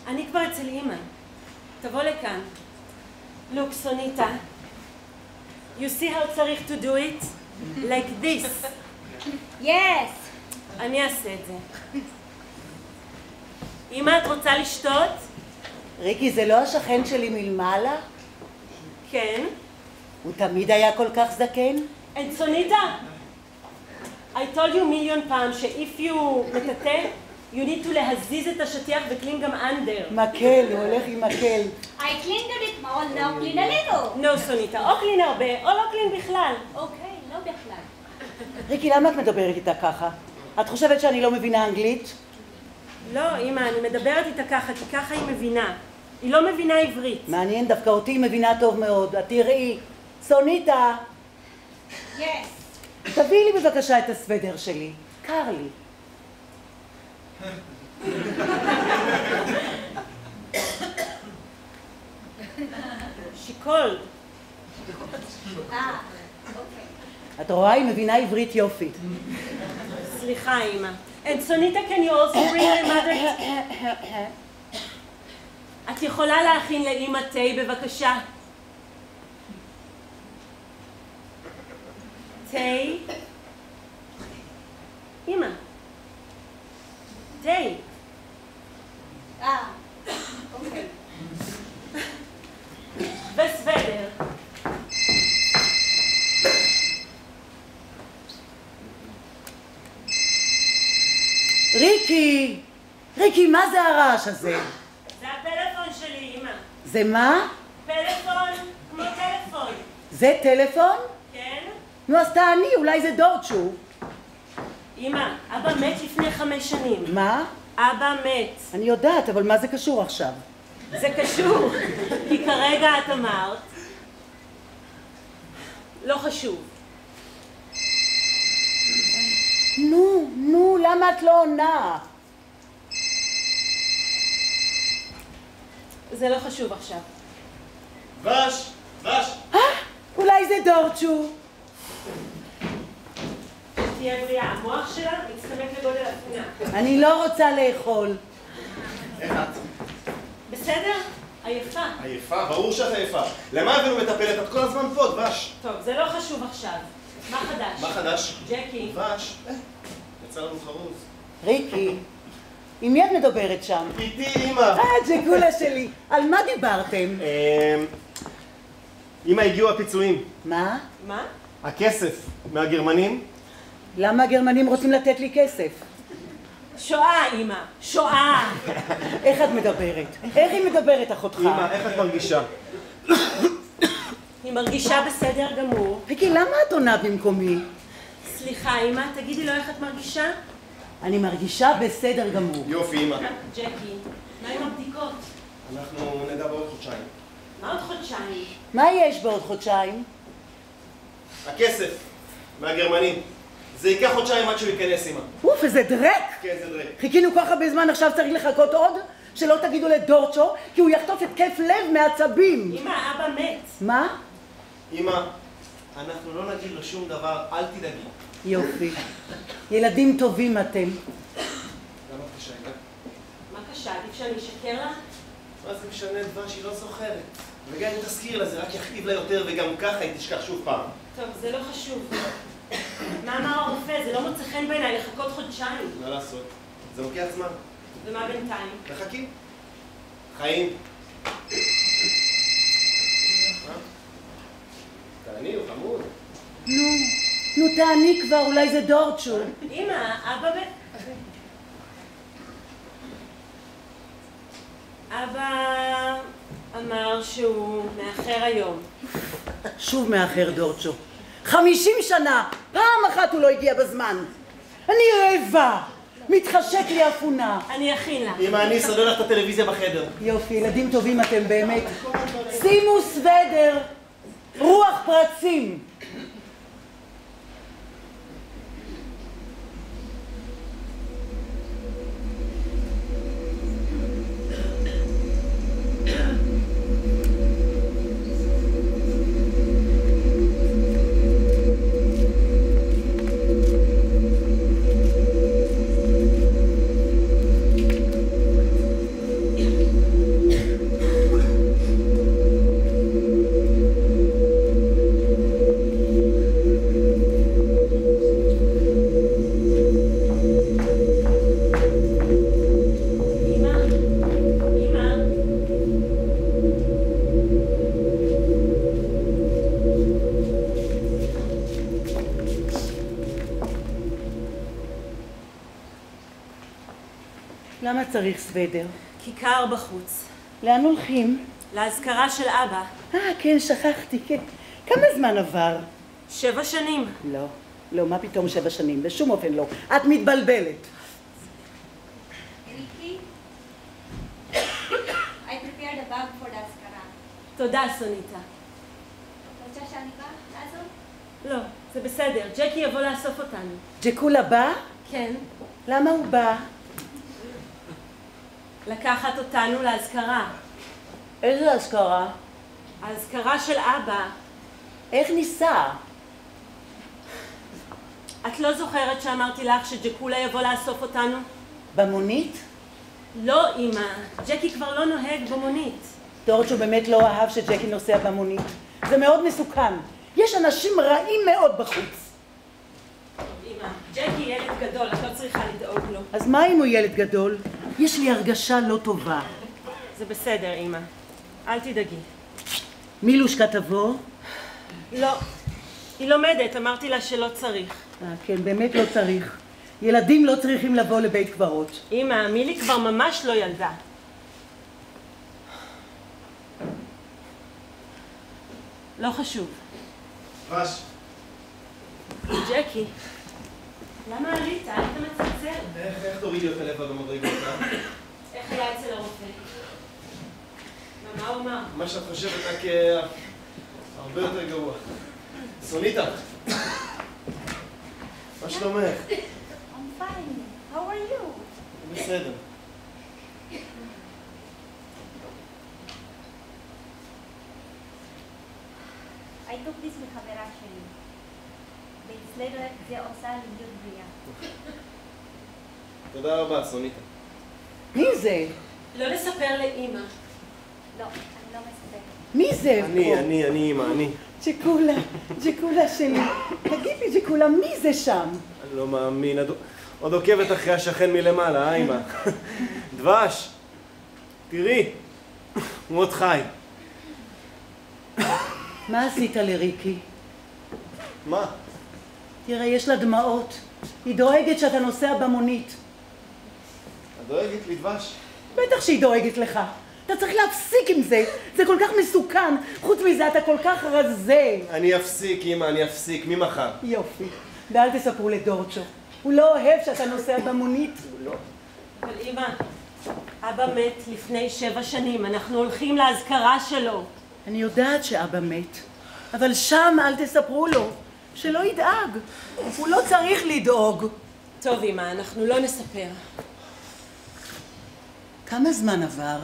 אני כבר אצל אמא. תבוא לכאן. Look, סוניטה. You see how צריך to do it? Like this. Yes. אני אעשה את זה. אמא, את רוצה לשתות? ריקי, זה לא השכן שלי מלמעלה? כן. הוא תמיד היה כל כך זקן? And סוניטה, I told you million פעם ש-if you מטאטא, you need to להזיז את השטיח וקלין גם under. מקל, הוא הולך עם מקל. I cleaned a bit more, now clean a little. No, סוניטה, או קלין הרבה, או לא קלין בכלל. אוקיי, לא בכלל. ריקי, למה את מדברת איתה ככה? את חושבת שאני לא מבינה אנגלית? לא, אמא, אני מדברת איתה ככה, כי ככה היא מבינה. היא לא מבינה עברית. מעניין, דווקא אותי היא מבינה טוב מאוד. את תראי. סוניטה, Yes. תביאי לי בבקשה את הסוודר שלי. קר לי. שיקול. אוקיי. את רואה, היא מבינה עברית יופי. סליחה, אמא. And סוניטה, can you also bring your mother? את יכולה להכין לאמא תה, בבקשה? תה? אמא. תה. אוקיי. וסוודר. ריקי! ריקי, מה זה הרעש הזה? זה הפלאפון שלי, אמא. זה מה? פלאפון כמו טלפון. זה טלפון? כן? נו, אז תעני, אולי זה דורצ'ו. אמא, אבא מת לפני 5 שנים. מה? אבא מת. אני יודעת, אבל מה זה קשור עכשיו? זה קשור, כי כרגע את אמרת. לא חשוב. נו, למה את לא עונה? זה לא חשוב עכשיו. דבש! אולי זה דורצ'ו. תהיה בריאה, המוח שלה מצטמק לגודל התמונה. אני לא רוצה לאכול. איך את? בסדר? עייפה. עייפה? ברור שאת עייפה. למה הבאנו מטפלת? את כל הזמן פה, דבש. טוב, זה לא חשוב עכשיו. מה חדש? מה חדש? ג'קי. דבש. יצא לנו חרוז. ריקי, עם מי את מדברת שם? איתי, אמא. ג'קולה שלי. על מה דיברתם? אמא, הגיעו הפיצויים. מה? מה? הכסף מהגרמנים. למה הגרמנים רוצים לתת לי כסף? שואה, אמא. שואה. איך את מדברת? איך היא מדברת, אחותך? אמא, איך את מרגישה? היא מרגישה בסדר גמור. ריקי, למה את עונה במקומי? סליחה, אמא, תגידי לו איך את מרגישה? אני מרגישה בסדר גמור. יופי, אמא. ג'קי, מה עם הבדיקות? אנחנו נדע בעוד חודשיים. מה עוד חודשיים? מה יש בעוד חודשיים? הכסף מהגרמנים. זה ייקח חודשיים עד שהוא ייכנס, אמא. אוף, איזה דרק! כן, זה דרק. חיכינו כל כך הרבה זמן, עכשיו צריך לחכות עוד? שלא תגידו לדורצ'ו, כי הוא יחטוף התקף לב מעצבים. אמא, אבא מת. מה? אמא, אנחנו לא נגיד לו שום דבר, אל תדאגי. יופי. ילדים טובים אתם. למה את קשה, אמא? מה קשה? עדיף שאני אשקר לה? מה זה משנה דבש? היא לא זוכרת. וגם אם תזכיר לה, זה רק יכאיב לה יותר, וגם ככה היא תשכח שוב פעם. טוב, זה לא חשוב. מה אמר הרופא? זה לא מוצא חן בעיניי לחכות חודשיים. מה לעשות? זה לוקח זמן. ומה בינתיים? מחכים. חיים. תעני, הוא חמוד. נו, תעני כבר, אולי זה דורצ'ו. אמא, אבא מת. אבא אמר שהוא מאחר היום. שוב מאחר דורצ'ו. 50 שנה! פעם אחת הוא לא הגיע בזמן. אני רעבה! מתחשק לי אפונה. אני אכין לה. אמא, אני אסדר לך את הטלוויזיה בחדר. יופי, ילדים טובים אתם באמת. שימו סוודר, רוח פרצים. צריך סוודר? כיכר בחוץ. לאן הולכים? להזכרה של אבא. כן, שכחתי, כן. כמה זמן עבר? 7 שנים. לא, מה פתאום 7 שנים? בשום אופן לא. את מתבלבלת. Ricky, I prepared a bag for the askara. תודה, סוניטה. רוצה שאני באה לעזור? לא, זה בסדר. ג'קי יבוא לאסוף אותנו. ג'קולה בא? כן. למה הוא בא? לקחת אותנו להזכרה. איזה אזכרה? האזכרה של אבא. איך ניסע? את לא זוכרת שאמרתי לך שג'קולה יבוא לאסוף אותנו? במונית? לא, אמא. ג'קי כבר לא נוהג במונית. דורצ'ו באמת לא אהב שג'קי נוסע במונית. זה מאוד מסוכן. יש אנשים רעים מאוד בחוץ. אמא, ג'קי ילד גדול, את לא צריכה לדאוג לו. אז מה אם הוא ילד גדול? יש לי הרגשה לא טובה. זה בסדר, אמא. אל תדאגי. מילושקה תבוא? לא. היא לומדת, אמרתי לה שלא צריך. כן, באמת לא צריך. ילדים לא צריכים לבוא לבית קברות. אמא, מילי כבר ממש לא ילדה. לא חשוב. דבש. ג'קי, למה עלית? היית מצלצל. איך תורידי אותה לבד במדרגות, איך היה אצל הרופא? ומה הוא אמר? מה שאת חושבת רק הרבה יותר גרוע. סוניטה. מה שלומך? I'm fine. How are you? בסדר. I took this מחברה שלי. ואצלנו זה עושה להיות בריאה. תודה רבה, סוניטה. מי זה? לא לספר לאמא. לא, אני לא מספרת. מי זה? אני, אמא, אני. ג'קולה שלי. תגיד לי, ג'קולה, מי זה שם? אני לא מאמין. עוד עוקבת אחרי השכן מלמעלה, אמא? דבש. תראי. הוא עוד חי. מה עשית לריקי? מה? תראה, יש לה דמעות. היא דואגת שאתה נוסע במונית. את דואגת לי, דבש? בטח שהיא דואגת לך. אתה צריך להפסיק עם זה. זה כל כך מסוכן. חוץ מזה, אתה כל כך רזה. אני אפסיק, אמא, אני אפסיק. ממחר. יופי. ואל תספרו לדורצ'ו. הוא לא אוהב שאתה נוסע במונית. הוא לא. אבל אמא, אבא מת לפני 7 שנים. אנחנו הולכים להזכרה שלו. אני יודעת שאבא מת. אבל שם אל תספרו לו. שלא ידאג. הוא לא צריך לדאוג. טוב, אמא, אנחנו לא נספר. כמה זמן עבר?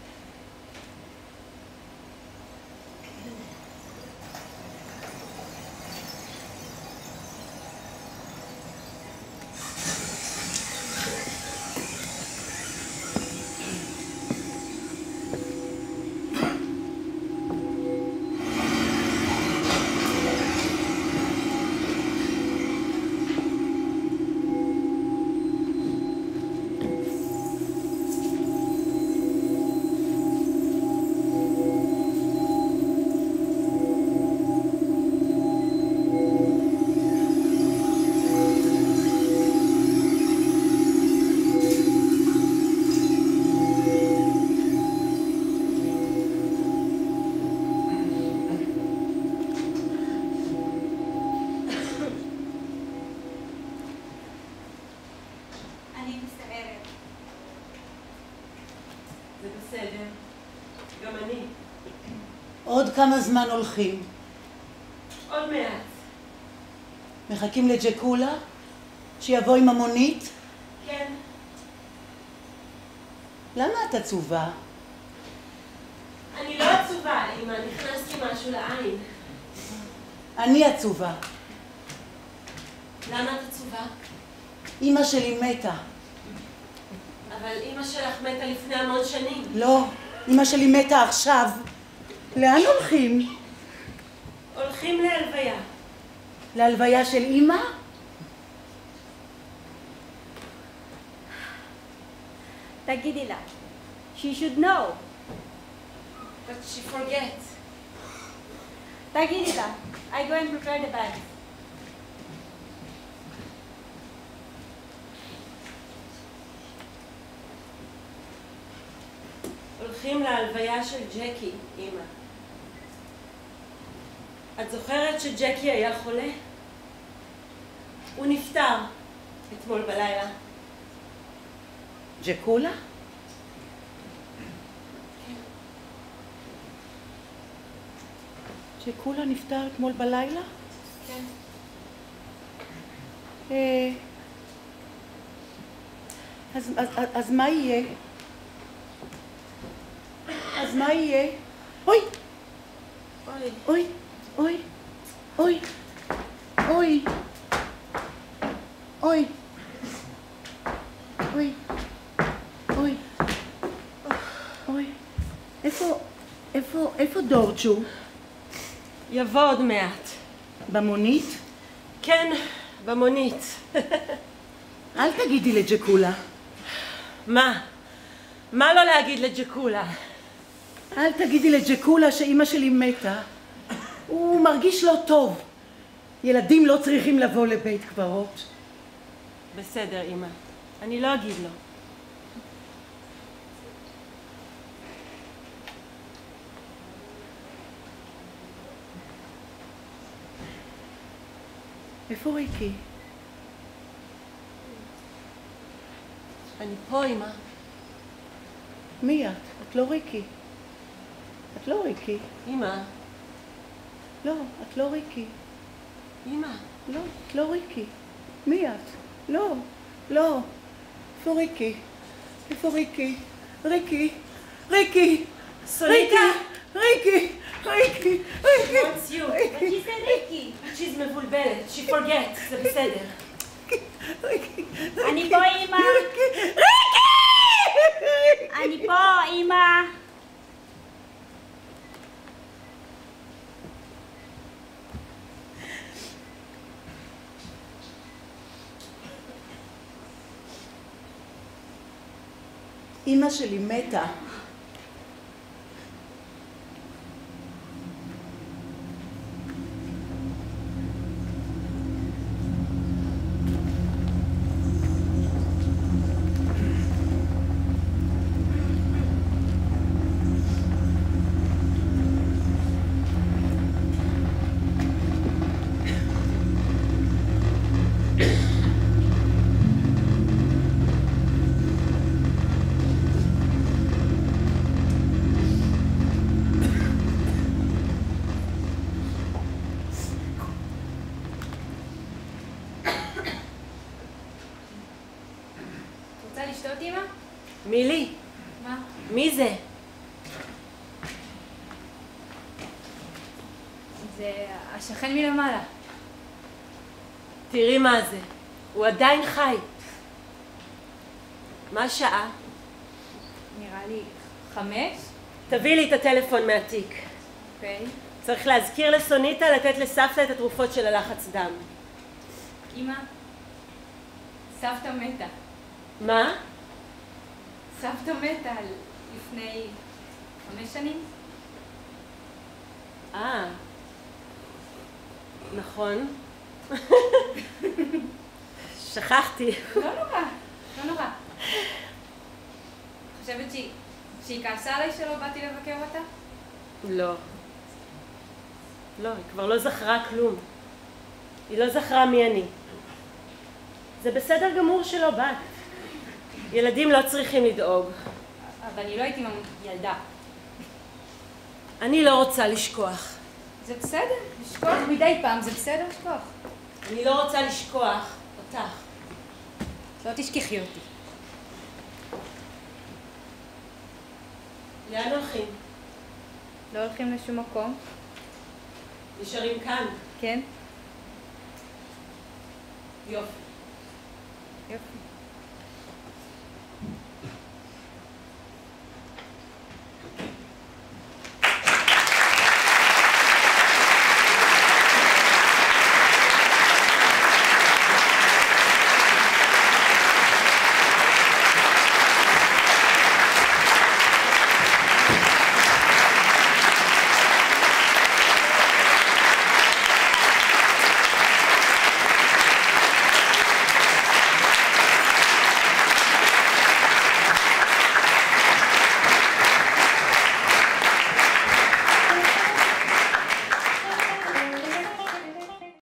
עוד כמה זמן הולכים? עוד מעט. מחכים לג'קולה? שיבוא עם המונית? כן. למה את עצובה? אני לא עצובה, אמא, נכנסתי משהו לעין. אני עצובה. למה את עצובה? אמא שלי מתה. אבל אמא שלך מתה לפני המון שנים. לא, אמא שלי מתה עכשיו. לאן הולכים? הולכים להלוויה. להלוויה של אמא? תגידי לה. She should know. But she forgets. תגידי לה. I go and prepare the bag. הולכים להלוויה של ג'קי, אמא. את זוכרת שג'קי היה חולה? הוא נפטר אתמול בלילה. ג'קולה? ג'קולה נפטר אתמול בלילה? כן. אז מה יהיה? אז מה יהיה? אוי! אוי. אוי! אוי! אוי! אוי! אוי! אוי! אוי! איפה דורצ'ו? יבוא עוד מעט. במונית? כן, במונית. אל תגידי לג'קולה. מה? מה לא להגיד לג'קולה? אל תגידי לג'קולה שאימא שלי מתה. הוא מרגיש לא טוב. ילדים לא צריכים לבוא לבית קברות. בסדר, אמא. אני לא אגיד לו. איפה ריקי? אני פה, אמא. מי את? את לא ריקי. את לא ריקי. אמא. לא, את לא ריקי. אמא. לא, את לא ריקי. מי את? לא, לא. איפה ריקי? איפה ריקי? ריקי! ריקי! סוניטה! ריקי! ריקי! She wants you. But she said ריקי. She's מבולבלת. She forgets. זה בסדר. ריקי! אני פה, אמא. אני פה, אמא. אמא שלי מתה. רוצה לשתות, אמא? מילי, מה? מי זה? זה השכן מלמעלה. תראי מה זה. הוא עדיין חי. מה השעה? נראה לי 5. תביאי לי את הטלפון מהתיק. אוקיי. צריך להזכיר לסוניטה לתת לסבתא את התרופות של הלחץ דם. אמא, סבתא מתה. מה? סבתא מתה לפני 5 שנים. נכון. שכחתי. לא נורא, לא נורא. חושבת שהיא כעסה עליי שלא באתי לבקר אותה? לא. לא, היא כבר לא זכרה כלום. היא לא זכרה מי אני. זה בסדר גמור שלא באת. ילדים לא צריכים לדאוג. אבל אני לא הייתי ילדה. אני לא רוצה לשכוח. זה בסדר, לשכוח מדי פעם, זה בסדר לשכוח. אני לא רוצה לשכוח אותך. לא תשכחי אותי. לאן הולכים? לא הולכים לשום מקום. נשארים כאן. כן? יופי. יופי.